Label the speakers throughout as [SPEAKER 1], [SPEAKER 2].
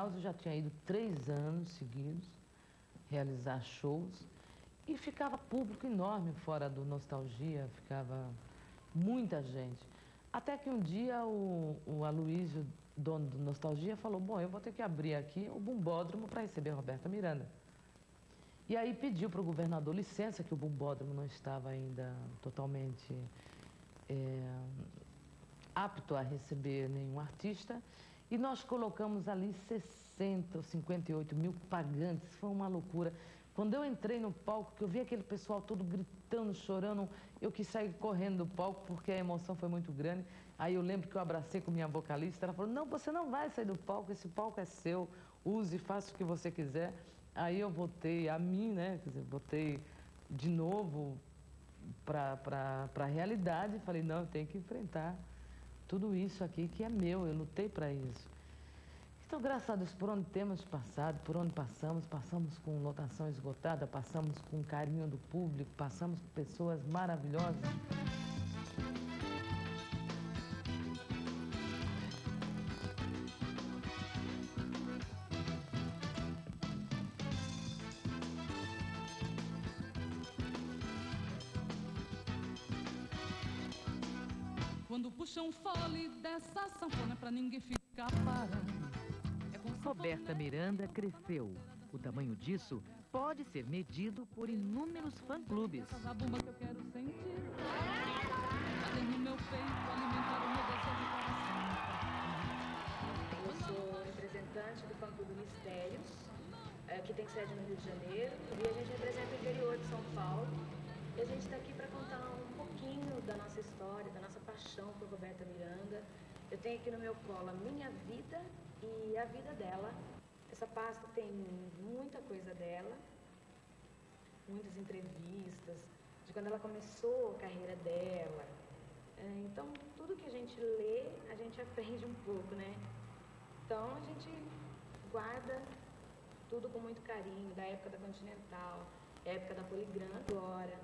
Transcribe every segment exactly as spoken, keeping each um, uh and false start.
[SPEAKER 1] Eu já tinha ido três anos seguidos realizar shows e ficava público enorme fora do Nostalgia, ficava muita gente. Até que um dia o, o Aloysio, dono do Nostalgia, falou, bom, eu vou ter que abrir aqui o Bumbódromo para receber a Roberta Miranda. E aí pediu para o governador licença, que o Bumbódromo não estava ainda totalmente é, apto a receber nenhum artista. E nós colocamos ali sessenta ou cinquenta e oito mil pagantes, foi uma loucura. Quando eu entrei no palco, que eu vi aquele pessoal todo gritando, chorando, eu quis sair correndo do palco porque a emoção foi muito grande. Aí eu lembro que eu abracei com minha vocalista, ela falou, não, você não vai sair do palco, esse palco é seu, use, faça o que você quiser. Aí eu voltei a mim, né, quer dizer, voltei de novo para a realidade e falei, não, eu tenho que enfrentar tudo isso aqui que é meu, eu lutei para isso. Então, graças a Deus, por onde temos passado, por onde passamos, passamos com lotação esgotada, passamos com carinho do público, passamos com pessoas maravilhosas.
[SPEAKER 2] Quando puxam fole dessa sanfona pra ninguém ficar parando.
[SPEAKER 3] Roberta Miranda cresceu. O tamanho disso pode ser medido por inúmeros fã-clubes.
[SPEAKER 2] A bomba que eu quero sentir. Bater no meu peito, alimentar o meu desejo de coração.
[SPEAKER 4] Eu sou representante do fã-clube Mistérios, que tem sede no Rio de Janeiro. E a gente representa o interior de São Paulo. E a gente está aqui para contar um pouquinho da nossa história, da nossa paixão por Roberta Miranda. Eu tenho aqui no meu colo a minha vida e a vida dela. Essa pasta tem muita coisa dela, muitas entrevistas, de quando ela começou a carreira dela. Então, tudo que a gente lê, a gente aprende um pouco, né? Então, a gente guarda tudo com muito carinho, da época da Continental, época da Poligram agora.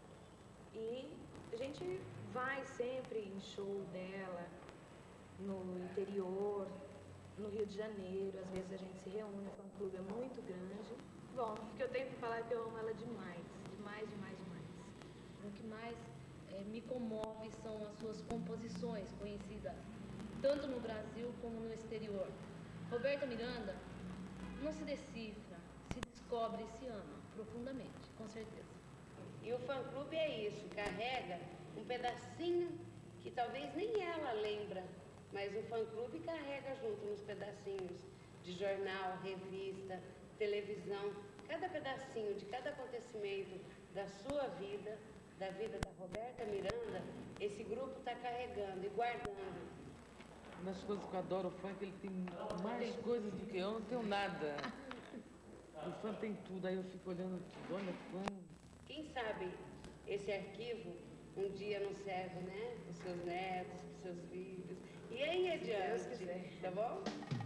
[SPEAKER 4] E a gente vai sempre em show dela, no interior, no Rio de Janeiro, às vezes a gente se reúne, o fã-clube é muito grande. Bom, o que eu tenho para falar é que eu amo ela demais, demais, demais, demais.
[SPEAKER 5] O que mais é, me comove são as suas composições, conhecidas tanto no Brasil como no exterior. Roberta Miranda não se decifra, se descobre e se ama profundamente, com certeza.
[SPEAKER 6] E o fã-clube é isso, carrega um pedacinho que talvez nem ela lembra, mas o fã-clube carrega junto nos pedacinhos de jornal, revista, televisão. Cada pedacinho de cada acontecimento da sua vida, da vida da Roberta Miranda, esse grupo está carregando e guardando.
[SPEAKER 1] Uma das coisas que eu adoro, o fã é que ele tem mais coisas do que eu, eu não tenho nada. O fã tem tudo, aí eu fico olhando tudo, olha, fã.
[SPEAKER 6] Quem sabe esse arquivo um dia não serve, né? Para os seus netos, para os seus filhos. E aí adiante, tá bom?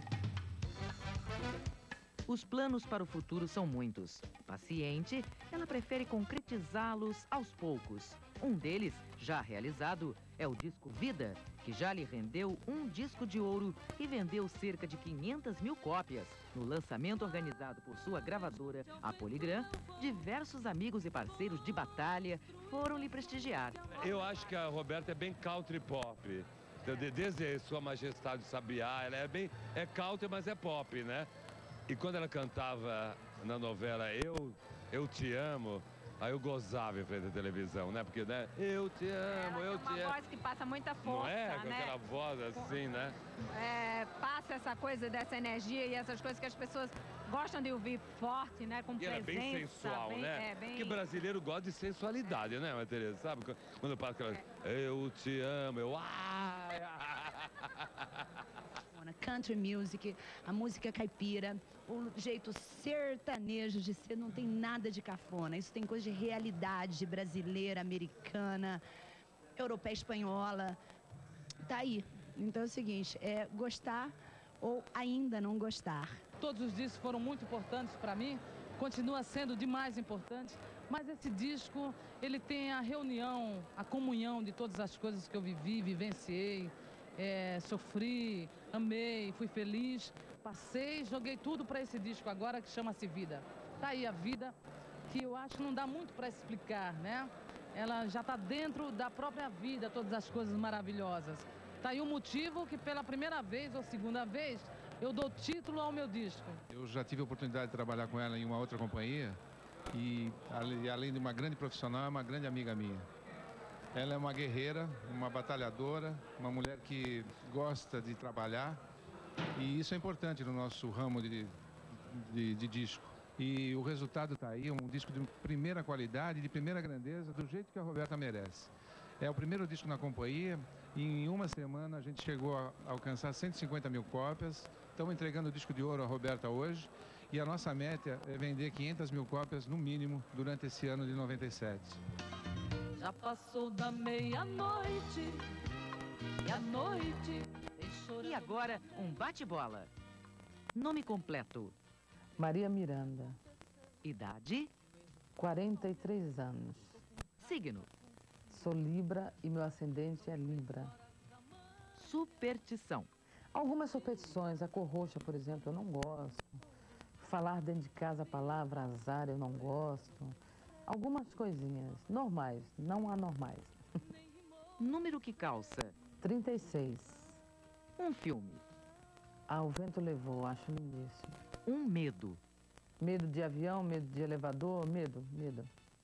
[SPEAKER 3] Os planos para o futuro são muitos. Paciente, ela prefere concretizá-los aos poucos. Um deles, já realizado, é o disco Vida, que já lhe rendeu um disco de ouro e vendeu cerca de quinhentas mil cópias. No lançamento organizado por sua gravadora, a Poligram, diversos amigos e parceiros de batalha foram lhe prestigiar.
[SPEAKER 7] Eu acho que a Roberta é bem country pop. Desde Sua Majestade Sabiá, ela é bem... é country, mas é pop, né? E quando ela cantava na novela Eu, Eu Te Amo, aí eu gozava em frente à televisão, né? Porque, né? Eu te amo, eu te amo.
[SPEAKER 8] É uma voz que passa muita força,
[SPEAKER 7] não é? Com
[SPEAKER 8] né?
[SPEAKER 7] aquela voz assim, né?
[SPEAKER 8] É, passa essa coisa dessa energia e essas coisas que as pessoas gostam de ouvir forte, né? Com
[SPEAKER 7] e
[SPEAKER 8] presença.
[SPEAKER 7] E ela é bem sensual,
[SPEAKER 8] bem,
[SPEAKER 7] né?
[SPEAKER 8] É, bem...
[SPEAKER 7] Porque brasileiro gosta de sensualidade, é. né, Maria Tereza? Sabe? Quando passa aquela... É. Eu te amo, eu... Ai!
[SPEAKER 9] Country music, a música caipira, o jeito sertanejo de ser, não tem nada de cafona. Isso tem coisa de realidade brasileira, americana, europeia, espanhola. Tá aí. Então é o seguinte, é gostar ou ainda não gostar.
[SPEAKER 2] Todos os discos foram muito importantes para mim, continua sendo demais importante, mas esse disco, ele tem a reunião, a comunhão de todas as coisas que eu vivi, vivenciei. É, sofri, amei, fui feliz, passei, joguei tudo para esse disco agora que chama-se Vida. Tá aí a vida, que eu acho que não dá muito para explicar, né? Ela já está dentro da própria vida, todas as coisas maravilhosas. Tá aí o motivo que pela primeira vez ou segunda vez eu dou título ao meu disco.
[SPEAKER 10] Eu já tive a oportunidade de trabalhar com ela em uma outra companhia e, além de uma grande profissional, é uma grande amiga minha. Ela é uma guerreira, uma batalhadora, uma mulher que gosta de trabalhar e isso é importante no nosso ramo de, de, de disco. E o resultado está aí, um disco de primeira qualidade, de primeira grandeza, do jeito que a Roberta merece. É o primeiro disco na companhia e em uma semana a gente chegou a alcançar cento e cinquenta mil cópias. Estamos entregando o disco de ouro à Roberta hoje e a nossa meta é vender quinhentas mil cópias no mínimo durante esse ano de noventa e sete.
[SPEAKER 2] Já passou da meia-noite e a noite deixou...
[SPEAKER 3] E agora, um bate-bola. Nome completo.
[SPEAKER 1] Maria Miranda.
[SPEAKER 3] Idade?
[SPEAKER 1] quarenta e três anos.
[SPEAKER 3] Signo?
[SPEAKER 1] Sou Libra e meu ascendente é Libra.
[SPEAKER 3] Superstição?
[SPEAKER 1] Algumas superstições, a cor roxa, por exemplo, eu não gosto. Falar dentro de casa a palavra azar, eu não gosto. Algumas coisinhas normais, não anormais.
[SPEAKER 3] Número que calça?
[SPEAKER 1] trinta e seis.
[SPEAKER 3] Um filme?
[SPEAKER 1] Ah, O Vento Levou, acho lindíssimo.
[SPEAKER 3] Um medo?
[SPEAKER 1] Medo de avião, medo de elevador, medo, medo.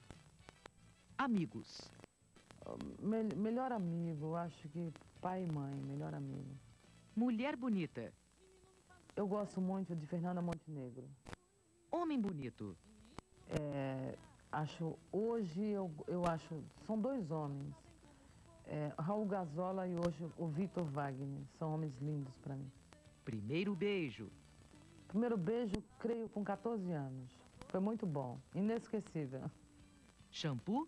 [SPEAKER 3] Amigos?
[SPEAKER 1] Me melhor amigo, acho que pai e mãe, melhor amigo.
[SPEAKER 3] Mulher bonita?
[SPEAKER 1] Eu gosto muito de Fernanda Montenegro.
[SPEAKER 3] Homem bonito?
[SPEAKER 1] É, acho, hoje eu, eu acho, são dois homens. É, Raul Gazola e hoje o Vitor Wagner, são homens lindos para mim.
[SPEAKER 3] Primeiro beijo?
[SPEAKER 1] Primeiro beijo, creio, com quatorze anos. Foi muito bom, inesquecível.
[SPEAKER 3] Shampoo?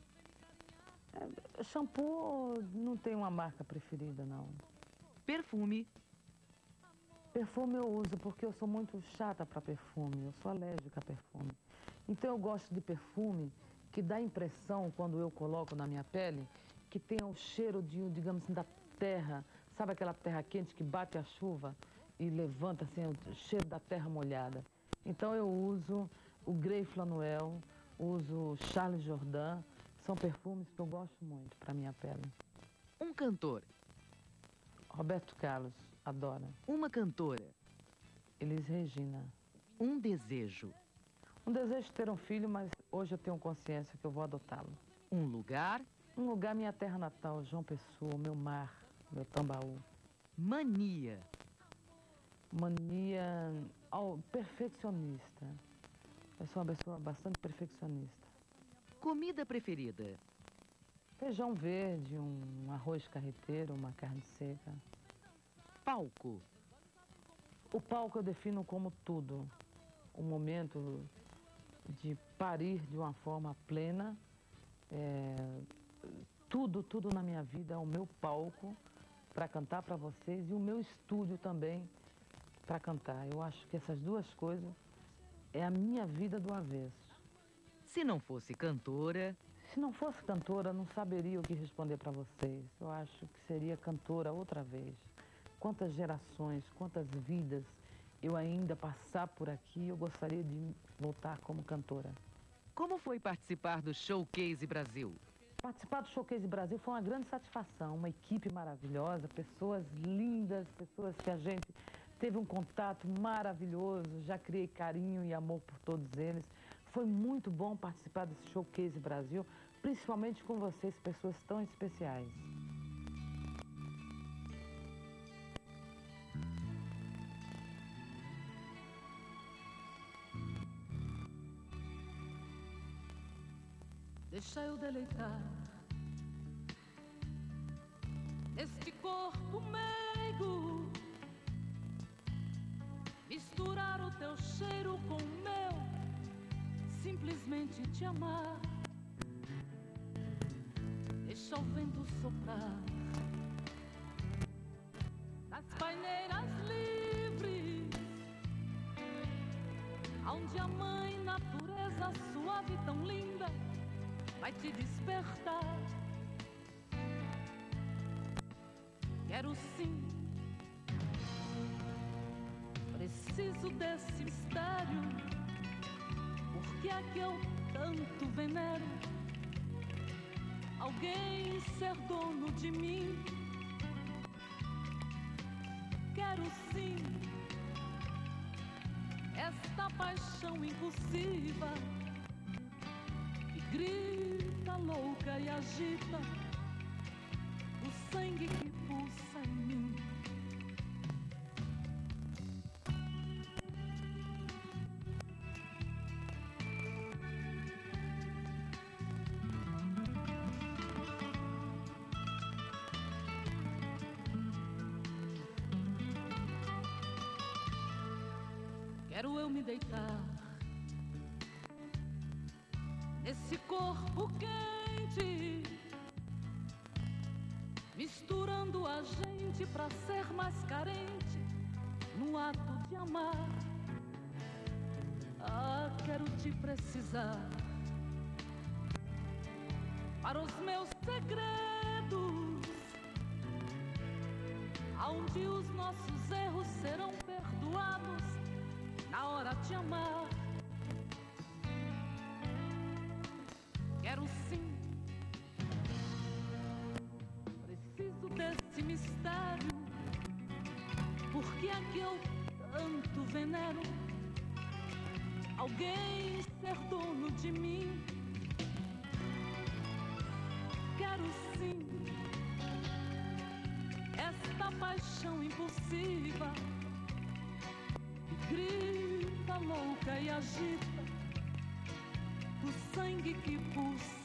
[SPEAKER 1] É, shampoo não tem uma marca preferida, não.
[SPEAKER 3] Perfume?
[SPEAKER 1] Perfume eu uso porque eu sou muito chata para perfume, eu sou alérgica a perfume. Então eu gosto de perfume que dá a impressão, quando eu coloco na minha pele, que tenha o cheiro, de, digamos assim, da terra. Sabe aquela terra quente que bate a chuva e levanta assim, o cheiro da terra molhada? Então eu uso o Grey Flanuel, uso o Charles Jourdain, são perfumes que eu gosto muito para minha pele.
[SPEAKER 3] Um cantor?
[SPEAKER 1] Roberto Carlos, adora.
[SPEAKER 3] Uma cantora?
[SPEAKER 1] Elis Regina.
[SPEAKER 3] Um desejo?
[SPEAKER 1] Um desejo de ter um filho, mas hoje eu tenho consciência que eu vou adotá-lo.
[SPEAKER 3] Um lugar?
[SPEAKER 1] Um lugar, minha terra natal, João Pessoa, meu mar, meu Tambaú.
[SPEAKER 3] Mania?
[SPEAKER 1] Mania oh, perfeccionista. Eu sou uma pessoa bastante perfeccionista.
[SPEAKER 3] Comida preferida?
[SPEAKER 1] Feijão verde, um arroz carreteiro, uma carne seca.
[SPEAKER 3] Palco?
[SPEAKER 1] O palco eu defino como tudo. O momento de parir de uma forma plena. É, tudo, tudo na minha vida é o meu palco para cantar para vocês e o meu estúdio também para cantar. Eu acho que essas duas coisas é a minha vida do avesso.
[SPEAKER 3] Se não fosse cantora...
[SPEAKER 1] Se não fosse cantora, não saberia o que responder para vocês. Eu acho que seria cantora outra vez. Quantas gerações, quantas vidas eu ainda passar por aqui, eu gostaria de voltar como cantora.
[SPEAKER 3] Como foi participar do Showcase Brasil?
[SPEAKER 1] Participar do Showcase Brasil foi uma grande satisfação, uma equipe maravilhosa, pessoas lindas, pessoas que a gente teve um contato maravilhoso, já criei carinho e amor por todos eles. Foi muito bom participar desse Showcase Brasil, principalmente com vocês, pessoas tão especiais.
[SPEAKER 2] Deixa eu deleitar este corpo meigo, misturar o teu cheiro com o meu, simplesmente te amar. Deixa o vento soprar nas paineiras livres, onde a mãe natureza suave tão linda vai te despertar. Quero sim
[SPEAKER 11] Preciso desse mistério. Por que é que eu tanto venero alguém ser dono de mim? Quero sim esta paixão impulsiva que grita louca e agita o sangue que pulsa em mim. Quero eu me deitar nesse corpo quente, misturando a gente pra ser mais carente no ato de amar. Ah, quero te precisar para os meus segredos, aonde os nossos erros serão perdoados na hora de amar. Quero sim, preciso desse mistério. Por que é que eu tanto venero alguém ser dono de mim? Quero sim esta paixão impulsiva que grita louca e agita o sangue que pulsa